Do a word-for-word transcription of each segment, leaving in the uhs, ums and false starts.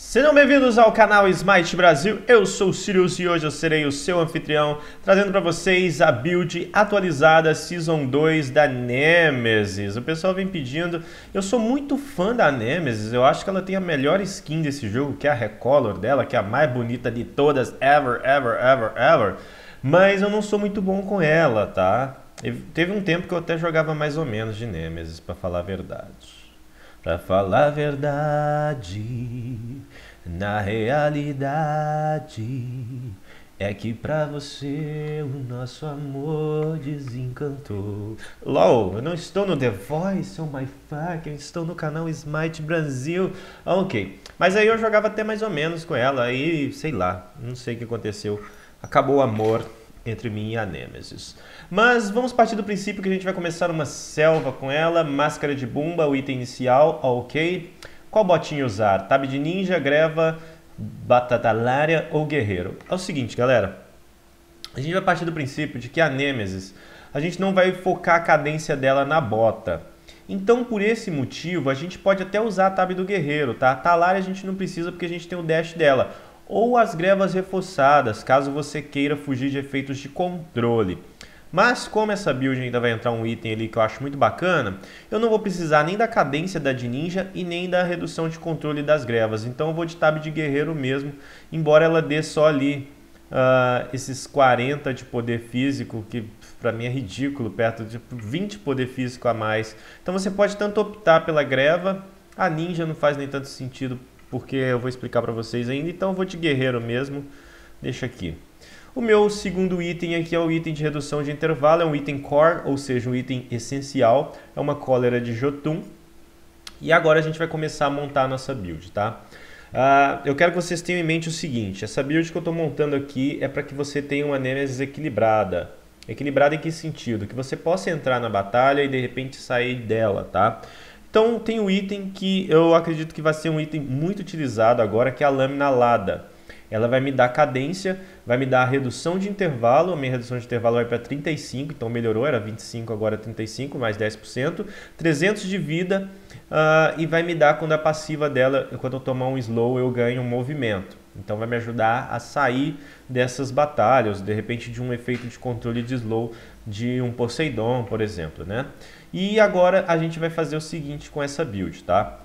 Sejam bem-vindos ao canal Smite Brasil, eu sou o Sirius e hoje eu serei o seu anfitrião, trazendo para vocês a build atualizada Season dois da Nemesis. O pessoal vem pedindo, eu sou muito fã da Nemesis, eu acho que ela tem a melhor skin desse jogo, que é a Recolor dela, que é a mais bonita de todas, ever, ever, ever, ever, mas eu não sou muito bom com ela, tá? Teve um tempo que eu até jogava mais ou menos de Nemesis, para falar a verdade. Pra falar a verdade, na realidade, é que pra você o nosso amor desencantou. LOL, eu não estou no The Voice, oh my fuck, eu estou no canal Smite Brasil. Ok, mas aí eu jogava até mais ou menos com ela, aí sei lá, não sei o que aconteceu, acabou o amor entre mim e a Nemesis. Mas vamos partir do princípio que a gente vai começar uma selva com ela, máscara de bumba, o item inicial, ok. Qual botinha usar? Tab de ninja, greva, batatalária ou guerreiro? É o seguinte, galera, a gente vai partir do princípio de que a Nemesis, a gente não vai focar a cadência dela na bota. Então, por esse motivo, a gente pode até usar a tab do guerreiro, tá? A talária a gente não precisa porque a gente tem o dash dela. Ou as grevas reforçadas, caso você queira fugir de efeitos de controle. Mas como essa build ainda vai entrar um item ali que eu acho muito bacana, eu não vou precisar nem da cadência da de ninja e nem da redução de controle das grevas. Então eu vou de tab de guerreiro mesmo, embora ela dê só ali uh, esses quarenta de poder físico, que pra mim é ridículo, perto de vinte poder físico a mais. Então você pode tanto optar pela greva, a ninja não faz nem tanto sentido, porque eu vou explicar para vocês ainda, então eu vou de guerreiro mesmo, deixa aqui. O meu segundo item aqui é o item de redução de intervalo, é um item core, ou seja, um item essencial, é uma cólera de Jotun. E agora a gente vai começar a montar a nossa build, tá? Uh, eu quero que vocês tenham em mente o seguinte, essa build que eu estou montando aqui é para que você tenha uma Nemesis equilibrada. Equilibrada em que sentido? Que você possa entrar na batalha e de repente sair dela, tá? Então tem um item que eu acredito que vai ser um item muito utilizado agora, que é a lâmina alada. Ela vai me dar cadência, vai me dar a redução de intervalo, a minha redução de intervalo vai para trinta e cinco, então melhorou, era vinte e cinco, agora trinta e cinco, mais dez por cento, trezentos de vida uh, e vai me dar quando a passiva dela, quando eu tomar um slow eu ganho um movimento. Então vai me ajudar a sair dessas batalhas, de repente de um efeito de controle de slow de um Poseidon, por exemplo, né? E agora a gente vai fazer o seguinte com essa build, tá?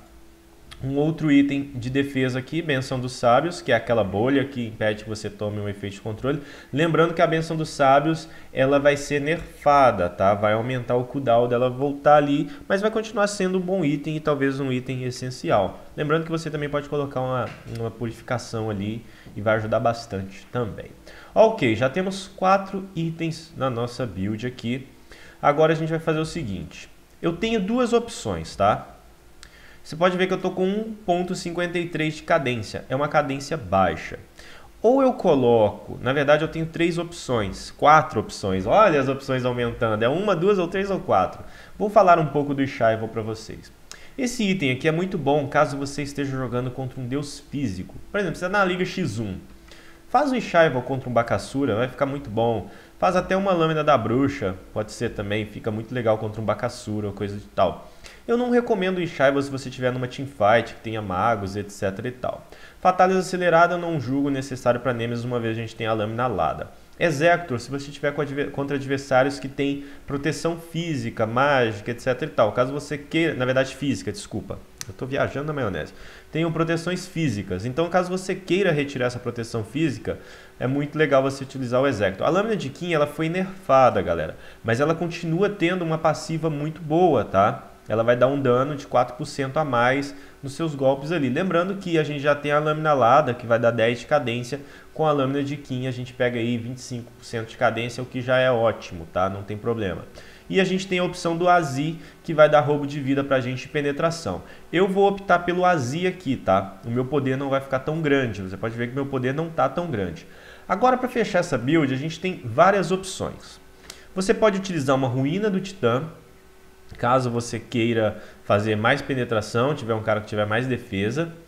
Um outro item de defesa aqui, Benção dos Sábios, que é aquela bolha que impede que você tome um efeito de controle. Lembrando que a Benção dos Sábios, ela vai ser nerfada, tá? Vai aumentar o cooldown dela voltar ali, mas vai continuar sendo um bom item e talvez um item essencial. Lembrando que você também pode colocar uma, uma purificação ali e vai ajudar bastante também. Ok, já temos quatro itens na nossa build aqui. Agora a gente vai fazer o seguinte, eu tenho duas opções, tá? Você pode ver que eu estou com um ponto cinquenta e três de cadência, é uma cadência baixa. Ou eu coloco, na verdade eu tenho três opções, quatro opções, olha as opções aumentando, é uma, duas ou três ou quatro. Vou falar um pouco do Ishaival para vocês. Esse item aqui é muito bom caso você esteja jogando contra um deus físico. Por exemplo, você está na Liga X um. Faz o Ishaival contra um Bakasura, vai ficar muito bom. Faz até uma Lâmina da Bruxa, pode ser também, fica muito legal contra um Bakasura ou coisa de tal. Eu não recomendo o Ishaival se você estiver numa teamfight, que tenha magos, etc e tal. Fatalis acelerada eu não julgo necessário para Nemesis, uma vez a gente tem a Lâmina alada. Executor, se você estiver contra adversários que tem proteção física, mágica, etc e tal. Caso você queira, na verdade física, desculpa. Eu estou viajando na maionese. Tenham proteções físicas. Então, caso você queira retirar essa proteção física, é muito legal você utilizar o Executor. A lâmina de Kim, ela foi nerfada, galera. Mas ela continua tendo uma passiva muito boa, tá? Ela vai dar um dano de quatro por cento a mais nos seus golpes ali. Lembrando que a gente já tem a lâmina alada, que vai dar dez de cadência. Com a lâmina de Kim, a gente pega aí vinte e cinco por cento de cadência, o que já é ótimo, tá? Não tem problema. E a gente tem a opção do Azi, que vai dar roubo de vida pra gente e penetração. Eu vou optar pelo Azi aqui, tá? O meu poder não vai ficar tão grande. Você pode ver que meu poder não tá tão grande. Agora, para fechar essa build, a gente tem várias opções. Você pode utilizar uma ruína do Titã, caso você queira fazer mais penetração, tiver um cara que tiver mais defesa.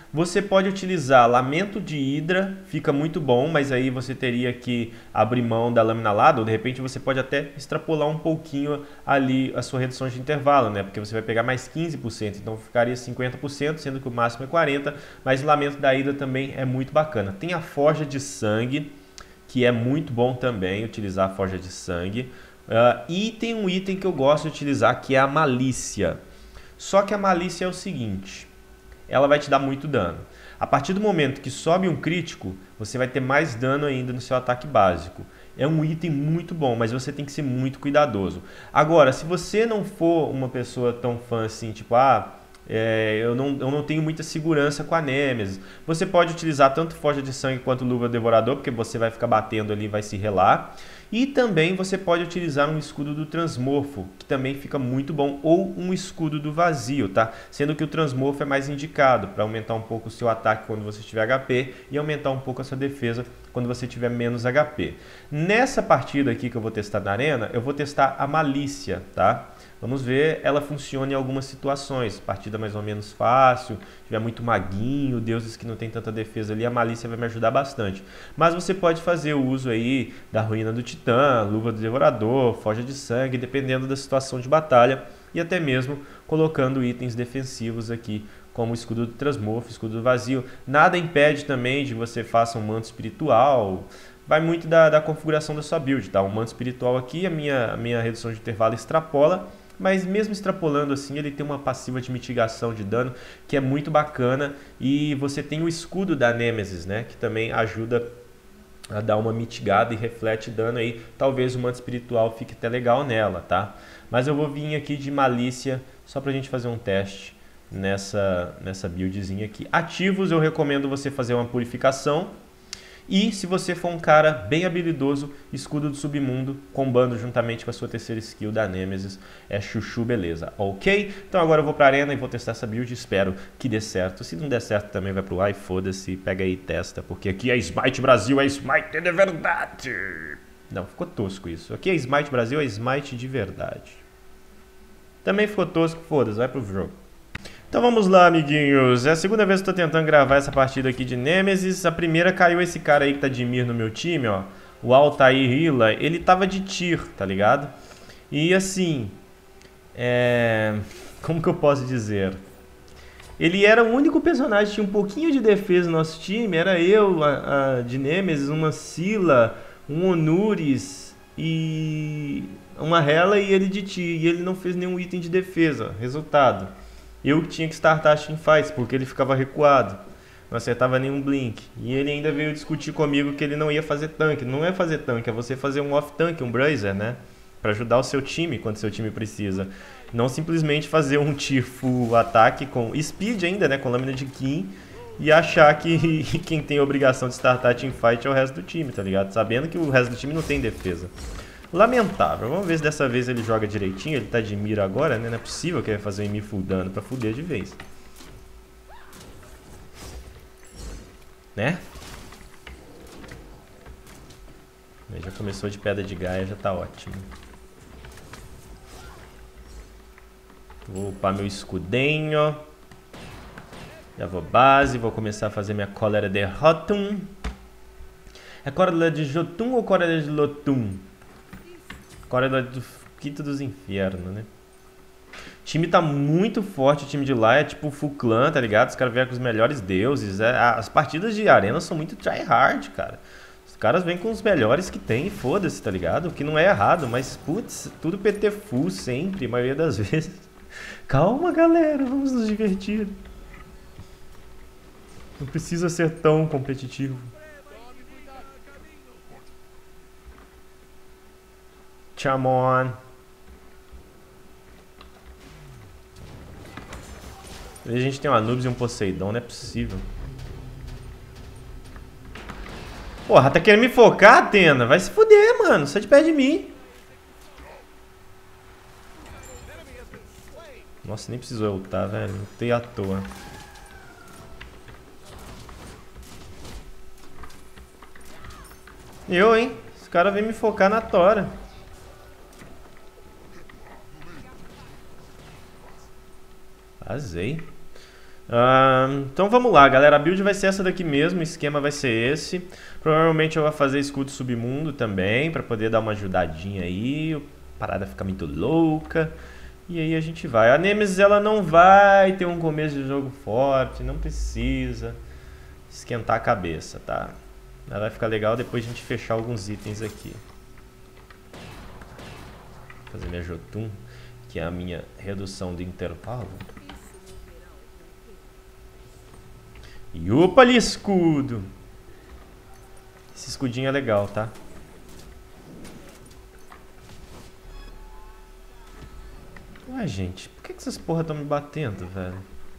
Você pode utilizar Lamento de Hidra, fica muito bom, mas aí você teria que abrir mão da Lâmina Alada, ou de repente você pode até extrapolar um pouquinho ali a sua redução de intervalo, né? Porque você vai pegar mais quinze por cento, então ficaria cinquenta por cento, sendo que o máximo é quarenta por cento, mas o Lamento da Hidra também é muito bacana. Tem a Forja de Sangue, que é muito bom também utilizar a Forja de Sangue, uh, e tem um item que eu gosto de utilizar, que é a Malícia. Só que a Malícia é o seguinte... ela vai te dar muito dano. A partir do momento que sobe um crítico, você vai ter mais dano ainda no seu ataque básico. É um item muito bom, mas você tem que ser muito cuidadoso. Agora, se você não for uma pessoa tão fã assim, tipo, ah, é, eu, não, eu não tenho muita segurança com a Nêmesis, você pode utilizar tanto Forja de Sangue quanto Luva Devorador, porque você vai ficar batendo ali e vai se relar. E também você pode utilizar um escudo do Transmorfo, que também fica muito bom, ou um escudo do Vazio, tá? Sendo que o Transmorfo é mais indicado para aumentar um pouco o seu ataque quando você tiver H P e aumentar um pouco a sua defesa quando você tiver menos H P. Nessa partida aqui que eu vou testar na arena, eu vou testar a Malícia, tá? Vamos ver, ela funciona em algumas situações. Partida mais ou menos fácil, tiver muito maguinho, deuses que não tem tanta defesa ali, a Malícia vai me ajudar bastante. Mas você pode fazer o uso aí da Ruína do Titã, Luva do Devorador, Forja de Sangue, dependendo da situação de batalha. E até mesmo colocando itens defensivos aqui, como o escudo do Transmorfo, escudo do Vazio. Nada impede também de você faça um manto espiritual. Vai muito da, da configuração da sua build, tá? Um manto espiritual aqui, a minha, a minha redução de intervalo extrapola. Mas mesmo extrapolando assim, ele tem uma passiva de mitigação de dano que é muito bacana. E você tem o escudo da Nêmesis, né? Que também ajuda a dar uma mitigada e reflete dano aí. Talvez o manto espiritual fique até legal nela, tá? Mas eu vou vir aqui de Malícia só pra gente fazer um teste nessa, nessa buildzinha aqui. Ativos, eu recomendo você fazer uma purificação. E se você for um cara bem habilidoso, escudo do submundo, combando juntamente com a sua terceira skill da Nêmesis, é chuchu beleza, ok? Então agora eu vou pra arena e vou testar essa build, espero que dê certo. Se não der certo também vai pro ar e foda-se, pega aí e testa, porque aqui é Smite Brasil, é Smite de verdade. Não, ficou tosco isso. Aqui é Smite Brasil, é Smite de verdade. Também ficou tosco, foda-se, vai pro jogo. Então vamos lá, amiguinhos. É a segunda vez que eu tô tentando gravar essa partida aqui de Nêmesis. A primeira caiu esse cara aí que tá de Mir no meu time, ó. O Altair Hila. Ele tava de Tyr, tá ligado? E assim... É... Como que eu posso dizer? Ele era o único personagem que tinha um pouquinho de defesa no nosso time. Era eu, a, a de Nêmesis, uma Scylla, um Onuris e... uma Hela e ele de Tyr. E ele não fez nenhum item de defesa. Resultado... eu que tinha que startar as teamfights, porque ele ficava recuado. Não acertava nenhum blink. E ele ainda veio discutir comigo que ele não ia fazer tanque. Não é fazer tanque, é você fazer um off-tank, um brazier, né? Pra ajudar o seu time quando seu time precisa. Não simplesmente fazer um Tyr full ataque com speed ainda, né? Com lâmina de Kim. E achar que quem tem a obrigação de startar a teamfight é o resto do time, tá ligado? Sabendo que o resto do time não tem defesa. Lamentável. Vamos ver se dessa vez ele joga direitinho. Ele tá de mira agora, né? Não é possível que ele vai fazer um M full dano pra fuder de vez. Né? Ele já começou de Pedra de Gaia, já tá ótimo. Vou upar meu escudinho. Já vou base, vou começar a fazer minha cólera de Rotum. É cólera de Jotun ou cólera de Lotum? Cólera do quinto dos infernos, né? O time tá muito forte, o time de lá é tipo full clã, tá ligado? Os caras vêm com os melhores deuses. É, as partidas de arena são muito tryhard, cara. Os caras vêm com os melhores que tem e foda-se, tá ligado? O que não é errado, mas putz, tudo P T full sempre, a maioria das vezes. Calma, galera, vamos nos divertir. Não precisa ser tão competitivo. Come on. A gente tem um Anubis e um Poseidon, não é possível. Porra, tá querendo me focar, Athena? Vai se fuder, mano. Sai de perto de mim. Nossa, nem precisou ultar, velho. Lutei à toa. Eu, hein? Esse cara vem me focar na tora. Vazei. Ah, então vamos lá, galera. A build vai ser essa daqui mesmo, o esquema vai ser esse. Provavelmente eu vou fazer escudo submundo também, pra poder dar uma ajudadinha aí. A parada fica muito louca. E aí a gente vai. A Nemesis, ela não vai ter um começo de jogo forte, não precisa esquentar a cabeça, tá? Ela vai ficar legal depois de a gente fechar alguns itens aqui. Vou fazer minha Jotun, que é a minha redução de intervalo. E upa ali, escudo. Esse escudinho é legal, tá? Ué, gente, por que, que essas porra estão me batendo, velho?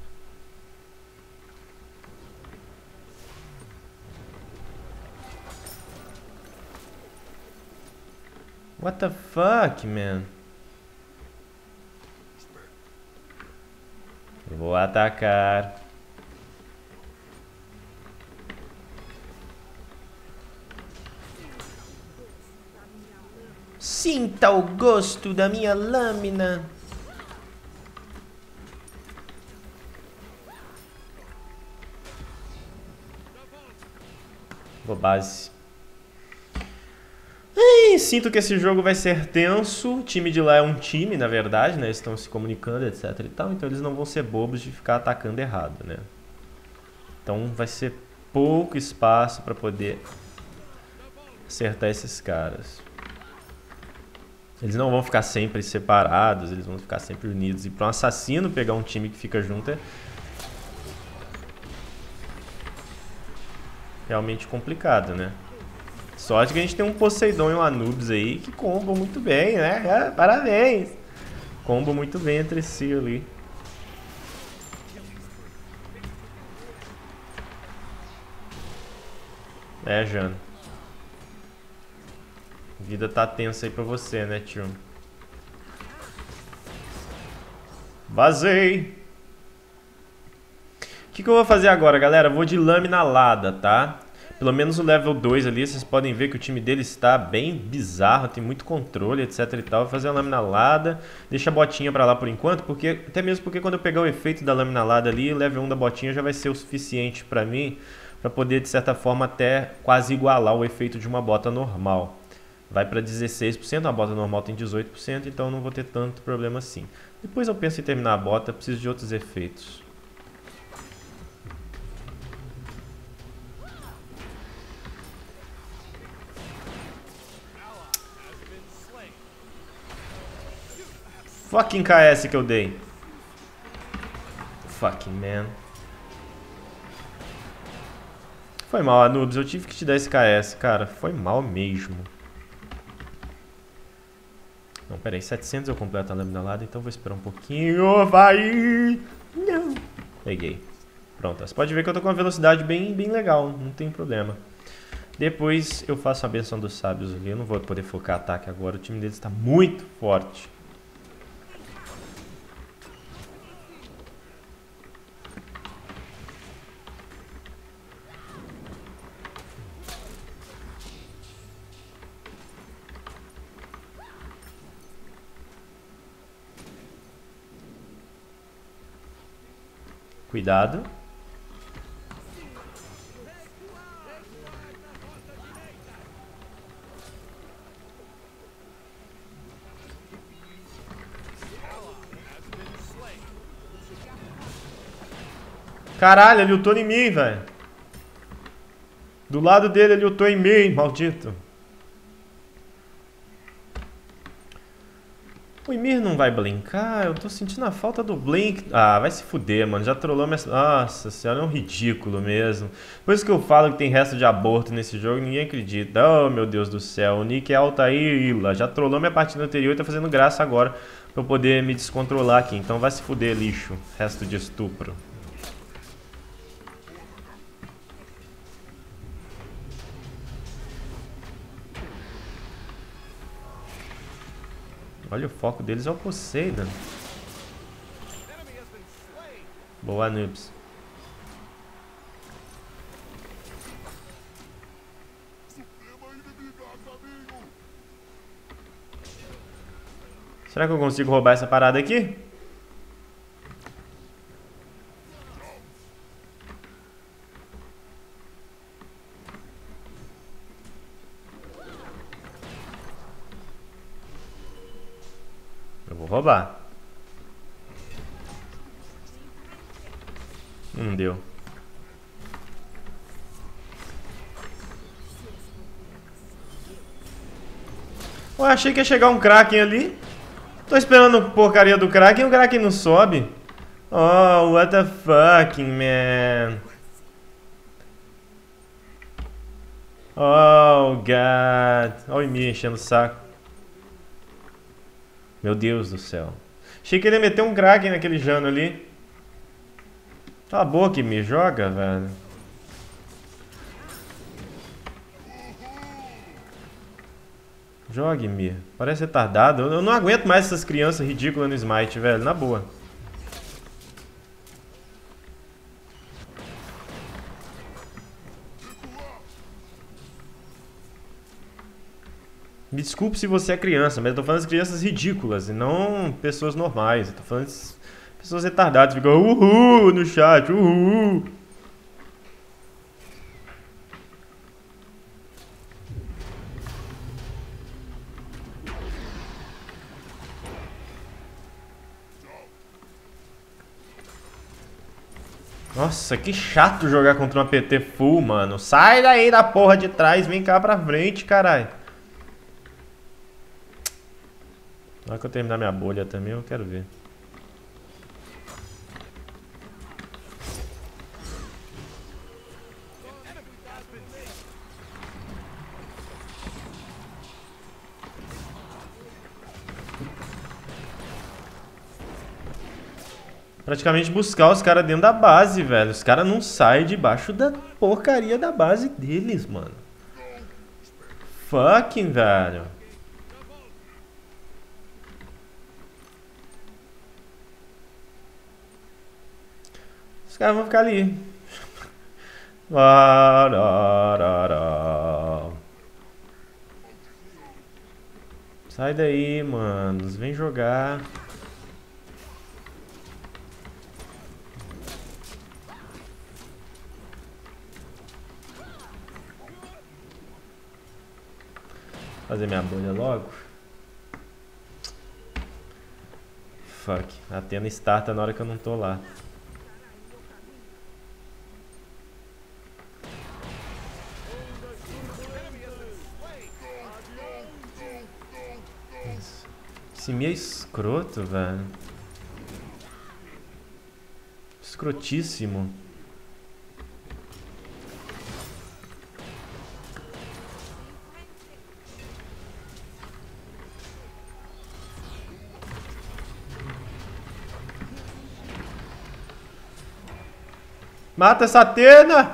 What the fuck, man? Vou atacar. Sinta o gosto da minha lâmina. Bobagem. Ai, sinto que esse jogo vai ser tenso. O time de lá é um time, na verdade, né? Eles estão se comunicando, etc e tal. Então eles não vão ser bobos de ficar atacando errado, né? Então vai ser pouco espaço para poder acertar esses caras. Eles não vão ficar sempre separados, eles vão ficar sempre unidos. E para um assassino pegar um time que fica junto é realmente complicado, né? Sorte que a gente tem um Poseidon e um Anubis aí que combam muito bem, né? É, parabéns! Combam muito bem entre si ali. É, Jano. A vida tá tensa aí pra você, né, tio? Vazei! O que, que eu vou fazer agora, galera? Eu vou de lâmina alada, tá? Pelo menos o level dois ali, vocês podem ver que o time dele está bem bizarro, tem muito controle, etc e tal. Vou fazer a lâmina alada, deixa a botinha pra lá por enquanto, porque até mesmo porque quando eu pegar o efeito da lâmina alada ali, o level um da botinha já vai ser o suficiente pra mim, pra poder, de certa forma, até quase igualar o efeito de uma bota normal. Vai pra dezesseis por cento, a bota normal tem dezoito por cento, então eu não vou ter tanto problema assim. Depois eu penso em terminar a bota, preciso de outros efeitos. Fucking K S que eu dei. Fucking man. Foi mal, Anubis. Eu tive que te dar esse K S, cara. Foi mal mesmo. Não, pera aí. setecentos eu completo a lâmina alada, então vou esperar um pouquinho. Vai! Não. Peguei. Pronto. Você pode ver que eu tô com uma velocidade bem, bem legal. Não tem problema. Depois eu faço a benção dos sábios ali. Eu não vou poder focar ataque agora. O time deles está muito forte. Cuidado. Caralho, ele lutou em mim, velho. Do lado dele ele lutou em mim, maldito. O Ymir não vai blinkar? Eu tô sentindo a falta do blink. Ah, vai se fuder, mano. Já trollou minha... Nossa senhora, é um ridículo mesmo. Por isso que eu falo que tem resto de aborto nesse jogo e ninguém acredita. Oh, meu Deus do céu. O Nick é Altair. Já trollou minha partida anterior e tá fazendo graça agora pra eu poder me descontrolar aqui. Então vai se fuder, lixo. Resto de estupro. Olha, o foco deles é o Poseidon. Boa, Noobs. Será que eu consigo roubar essa parada aqui? vou roubar. Não deu. Eu achei que ia chegar um Kraken ali. Tô esperando a porcaria do Kraken e o Kraken não sobe. Oh, what the fucking man. Oh, God. Olha o Ymir enchendo o saco. Meu Deus do céu. Achei que ele ia meter um Kraken naquele Jano ali. Cala a boca, Ymir. Joga, velho. Jogue, Ymir. Parece retardado. Eu não aguento mais essas crianças ridículas no Smite, velho. Na boa. Me desculpe se você é criança, mas eu tô falando de crianças ridículas e não pessoas normais. Eu tô falando de pessoas retardadas. Ficam uhul no chat, uhul. Nossa, que chato jogar contra uma P T full, mano. Sai daí da porra de trás, vem cá pra frente, caralho. Na hora que eu terminar minha bolha também, eu quero ver. Praticamente buscar os caras dentro da base, velho. Os caras não saem debaixo da porcaria da base deles, mano. Fucking, velho. Os caras vão ficar ali. Sai daí, manos. Vem jogar. Fazer minha bolha logo. Fuck. A Athena starta na hora que eu não tô lá. Esse Ymir é escroto, velho. Escrotíssimo. Mata essa Athena!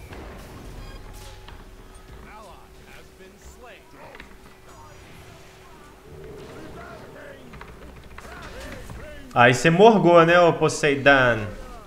Aí você morgou, né, ô Poseidon?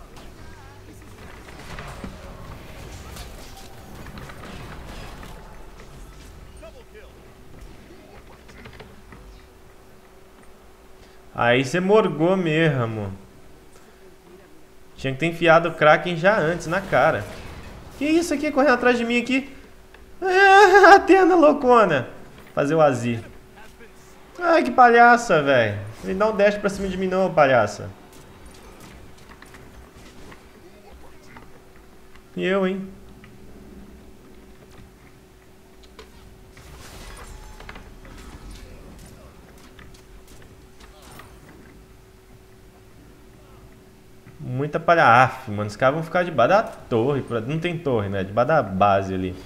Aí você morgou mesmo. Tinha que ter enfiado o Kraken já antes, na cara. Que isso aqui, correndo atrás de mim aqui? Ah, Athena loucona. Fazer o Azir. Ai, que palhaça, velho. Ele não desce pra cima de mim não, palhaça. E eu, hein? Muita palhaça, mano. Os caras vão ficar debaixo da torre. Não tem torre, né? Debaixo da base ali.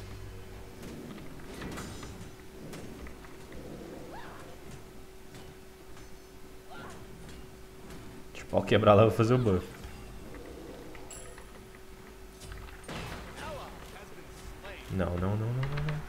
Deixa eu quebrar lá, eu vou fazer o buff. Não, não, não, não, não, não.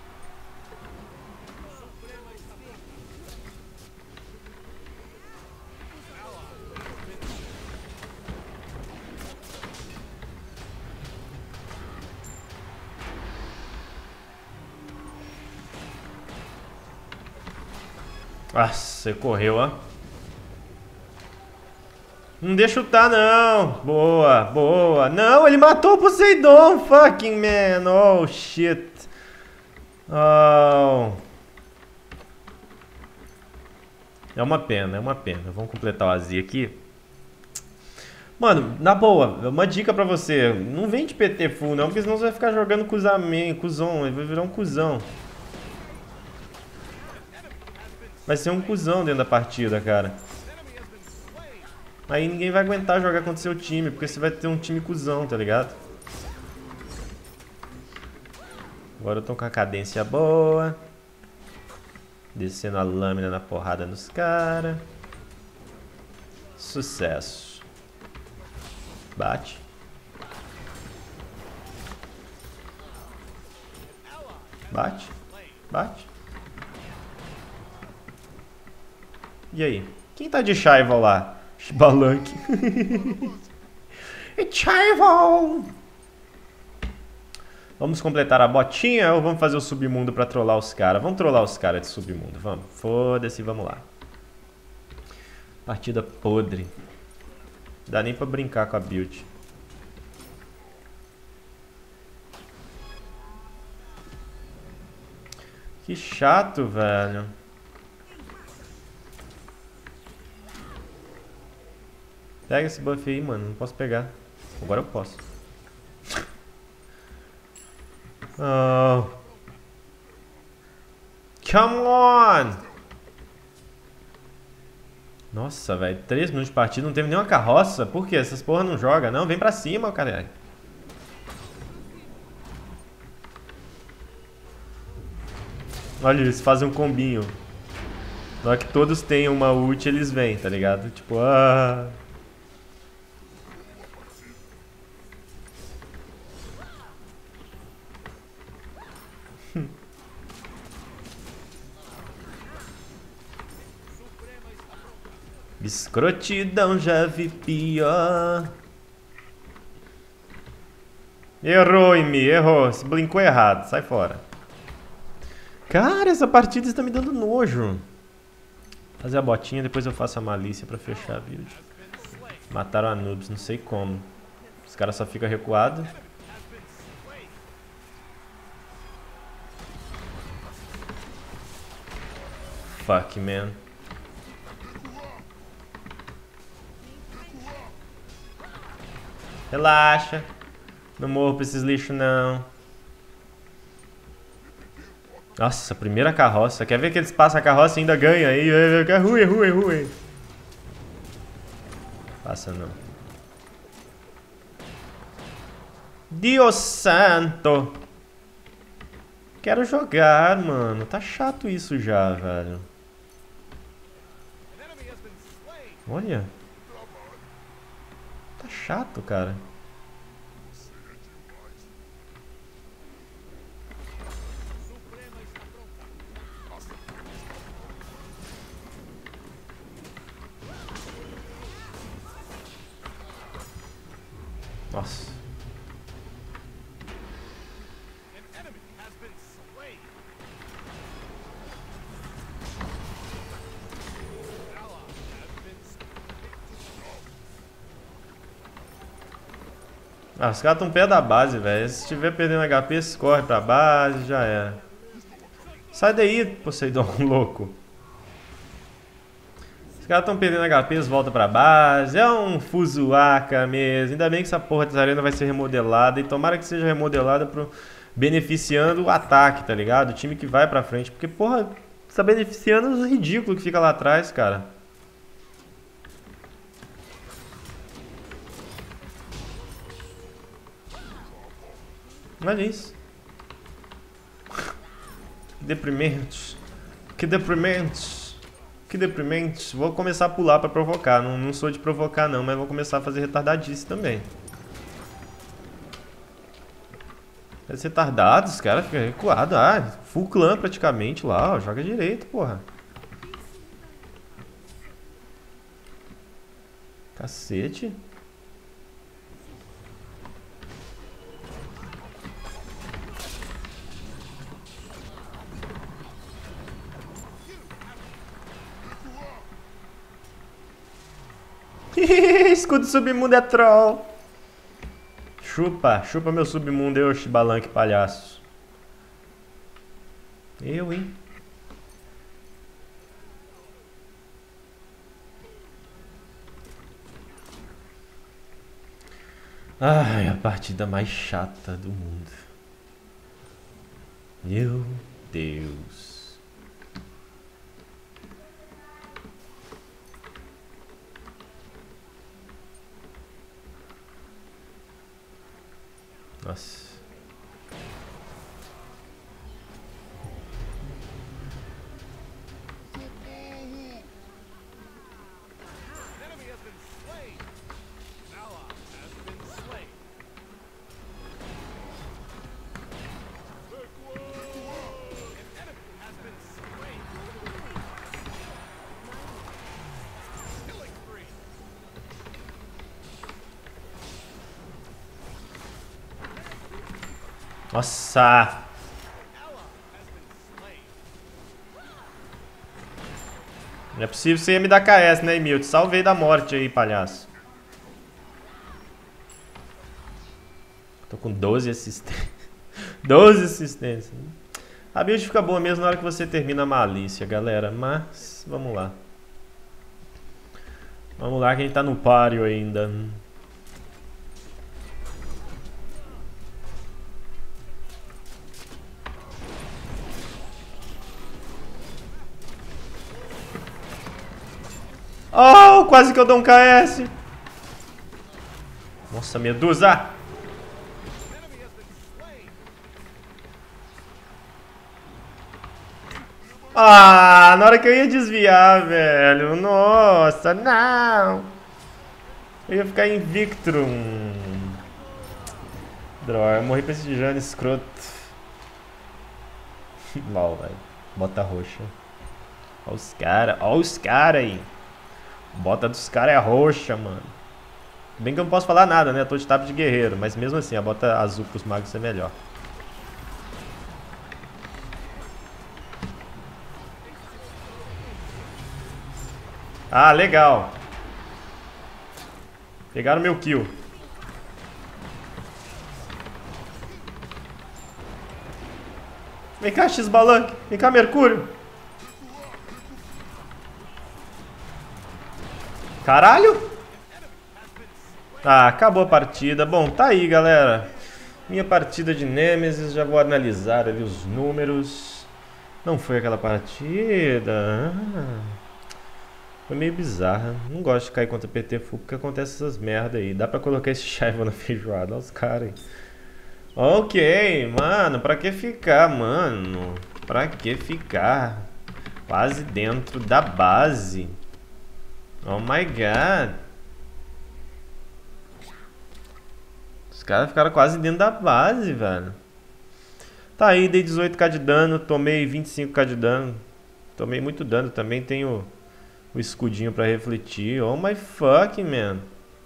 Nossa, você correu, ó. Não deixa chutar, não. Boa, boa. Não, ele matou o Poseidon, fucking man. Oh, shit. Oh. É uma pena, é uma pena. Vamos completar o Azir aqui. Mano, na boa, uma dica pra você. Não vem de P T full não, porque senão você vai ficar jogando cuzamen, cuzão. Vai virar um cuzão. Vai ser um cuzão dentro da partida, cara. Aí ninguém vai aguentar jogar contra seu time, porque você vai ter um time cuzão, tá ligado? Agora eu tô com a cadência boa. Descendo a lâmina na porrada nos caras. Sucesso. Bate. Bate. Bate. E aí? Quem tá de Shaival lá? Shibalank. Shaival! Vamos completar a botinha ou vamos fazer o submundo pra trollar os caras? Vamos trollar os caras de submundo, vamos. Foda-se, vamos lá. Partida podre. Dá nem pra brincar com a build. Que chato, velho. Pega esse buff aí, mano. Não posso pegar. Agora eu posso. Oh. Come on! Nossa, velho. três minutos de partida, não teve nenhuma carroça. Por quê? Essas porra não jogam, não? Vem pra cima, caralho. Olha, eles fazem um combinho. Na hora que todos tenham uma ult, eles vêm, tá ligado? Tipo, ah... Escrotidão, já vi pior. Errou em mim, errou. Se blinkou errado, sai fora. Cara, essa partida está me dando nojo. Fazer a botinha, depois eu faço a malícia pra fechar a build. Mataram a Noobs, não sei como. Os caras só ficam recuados. Fuck, man. Relaxa. Não morro pra esses lixos, não. Nossa, primeira carroça. Quer ver que eles passam a carroça e ainda ganham? Aí, rui, rui, rui. Passa não. Deus santo. Quero jogar, mano. Tá chato isso já, velho. Olha. Tá chato, cara. Nossa. Ah, os caras estão perto da base, velho. Se estiver perdendo H P, se corre pra base, já era. Sai daí, Poseidon, louco. Os caras estão perdendo H P, eles voltam pra base. É um fuzuaca mesmo. Ainda bem que essa porra dessa arena vai ser remodelada. E tomara que seja remodelada pro... beneficiando o ataque, tá ligado? O time que vai pra frente. Porque, porra, tá beneficiando os ridículos que fica lá atrás, cara. Olha isso. Que deprimentes. Que deprimentes. Que deprimentes. Vou começar a pular pra provocar. Não, não sou de provocar não, mas vou começar a fazer retardadice também. Esses retardados, cara, fica recuado. Ah, full clã praticamente lá, ó. Joga direito, porra. Cacete. Escudo submundo é troll. Chupa, chupa meu submundo, eu, Shibalank, palhaço. Eu, hein? Ai, a partida mais chata do mundo. Meu Deus. Nossa. Nossa! Não é possível você ia me dar K S, né, Emil? Te salvei da morte aí, palhaço. Tô com doze assistências. doze assistências. A build fica boa mesmo na hora que você termina a malícia, galera. Mas, vamos lá. Vamos lá que a gente tá no páreo ainda. Oh, quase que eu dou um K S. Nossa, Medusa. Ah, na hora que eu ia desviar, velho. Nossa, não. Eu ia ficar invicto. Droga, eu morri pra esse Jane escroto. Mal, velho. Bota roxa. Olha os caras, olha os caras aí. Bota dos caras é roxa, mano. Bem que eu não posso falar nada, né? Eu tô de tapa de guerreiro, mas mesmo assim, a bota azul pros magos é melhor. Ah, legal. Pegaram meu kill. Vem cá, X-Balanque. Vem cá, Mercúrio. Caralho! Ah, acabou a partida. Bom, tá aí, galera. Minha partida de Nemesis. Já vou analisar ali os números. Não foi aquela partida. Ah, foi meio bizarra. Não gosto de cair contra P T full porque acontece essas merda aí. Dá pra colocar esse Shaiva na feijoada. Olha os caras aí. Ok, mano. Pra que ficar, mano? Pra que ficar? Quase dentro da base. Oh my god. Os caras ficaram quase dentro da base, velho. Tá aí, dei dezoito k de dano, tomei vinte e cinco k de dano. Tomei muito dano também, tenho o escudinho pra refletir. Oh my fuck, man.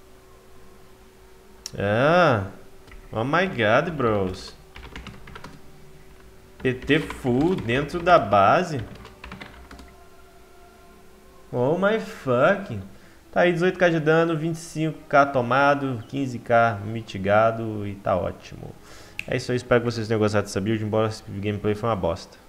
Ah. Oh my god, bros. P T full dentro da base. Oh my fuck. Tá aí, dezoito k de dano, vinte e cinco k tomado, quinze k mitigado e tá ótimo. É isso aí, espero que vocês tenham gostado dessa build, embora esse gameplay foi uma bosta.